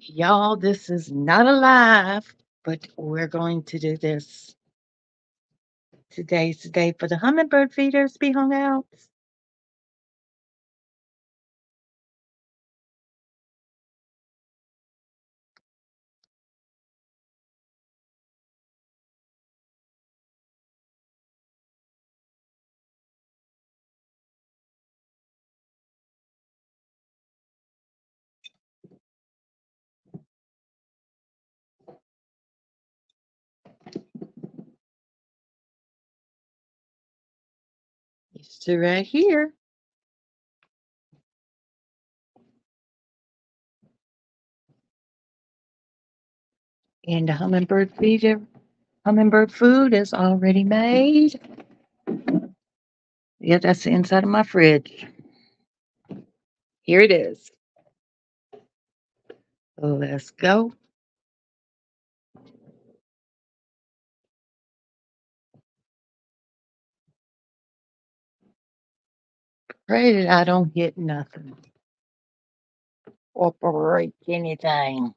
Y'all, this is not a live, but we're going to do this. Today's the day for the hummingbird feeders to be hung out. It's right here. And the hummingbird food is already made. Yeah, that's the inside of my fridge. Here it is. Let's go. Pray that I don't hit nothing or break anything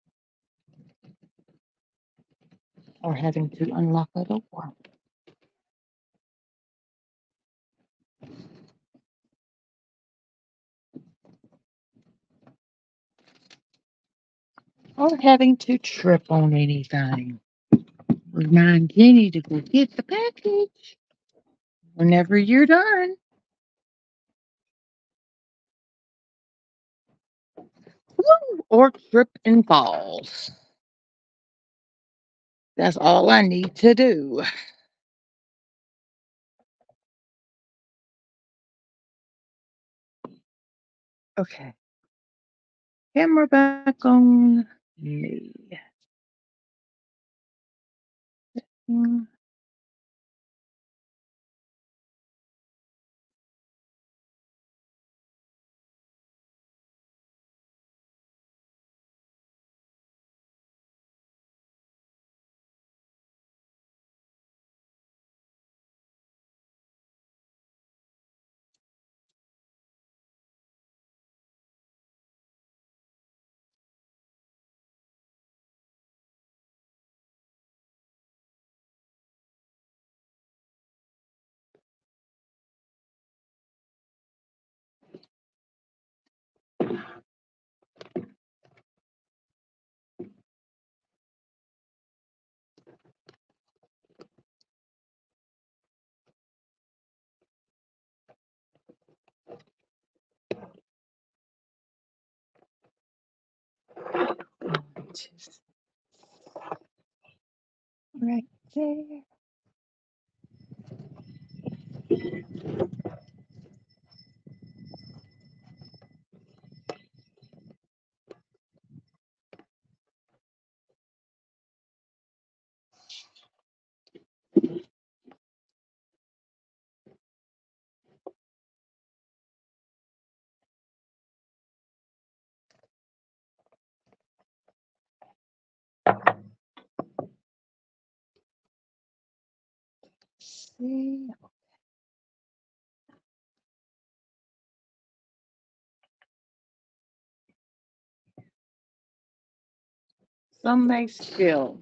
or having to unlock a door. Or having to trip on anything. Remind Jenny to go get the package whenever you're done. Woo! Or trip and falls. That's all I need to do. Okay. Camera back on me. Mm, just right there. See, some may still.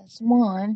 That's one.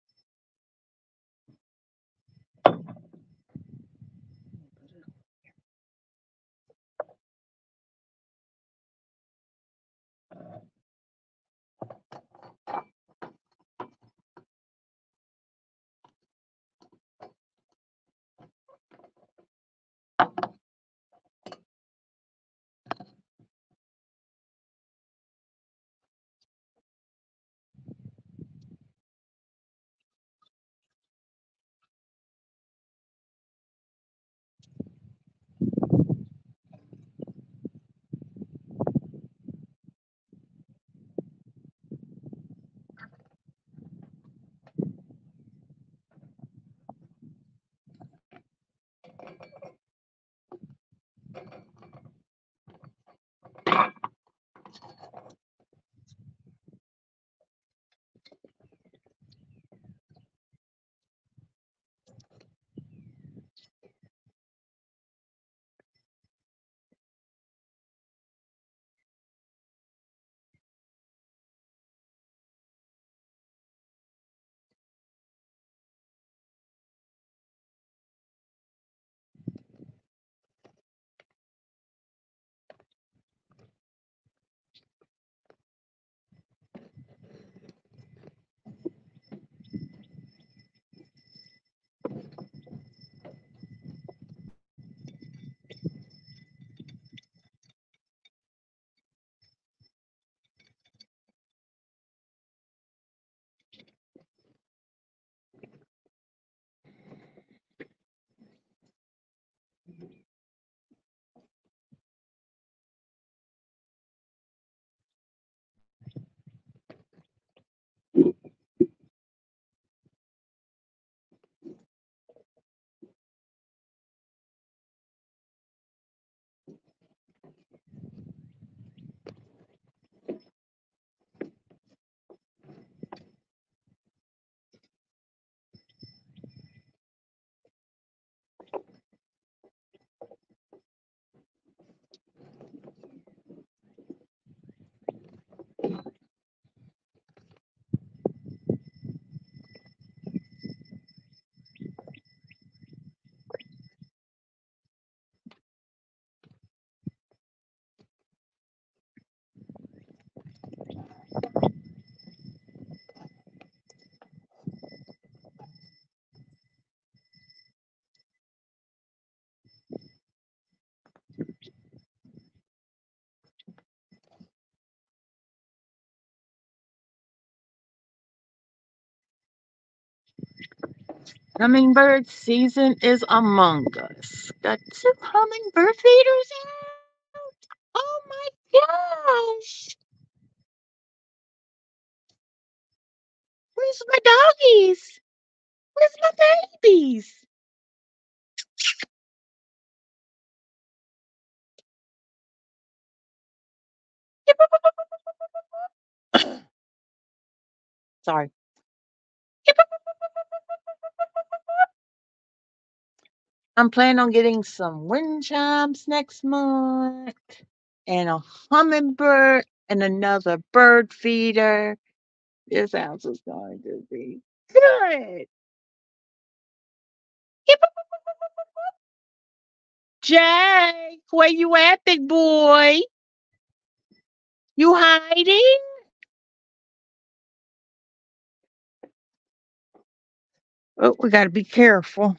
Hummingbird season is among us. Got two hummingbird feeders out. Oh my gosh. Where's my doggies? Where's my babies? Sorry. I'm planning on getting some wind chimes next month and a hummingbird and another bird feeder. This house is going to be good. Jay, where you at, big boy? You hiding? Oh, we got to be careful.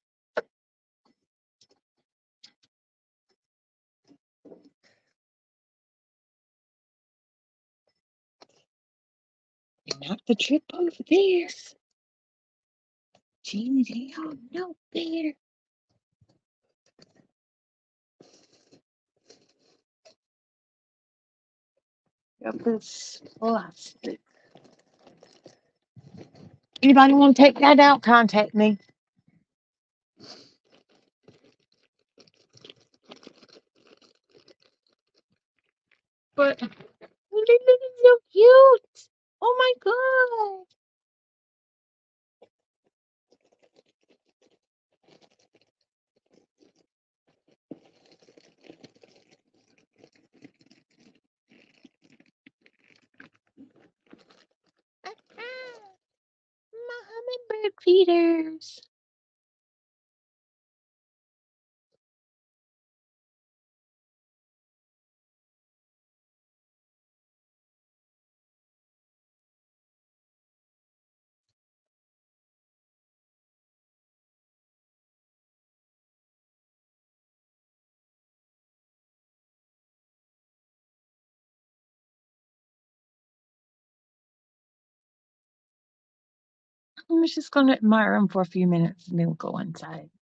Not the trip over this. Jeannie, they don't know better. Got this plastic. Anybody want to take that out? Contact me. But oh, they look so cute. Oh my god. bird feeders. I'm just gonna admire them for a few minutes and then we'll go inside.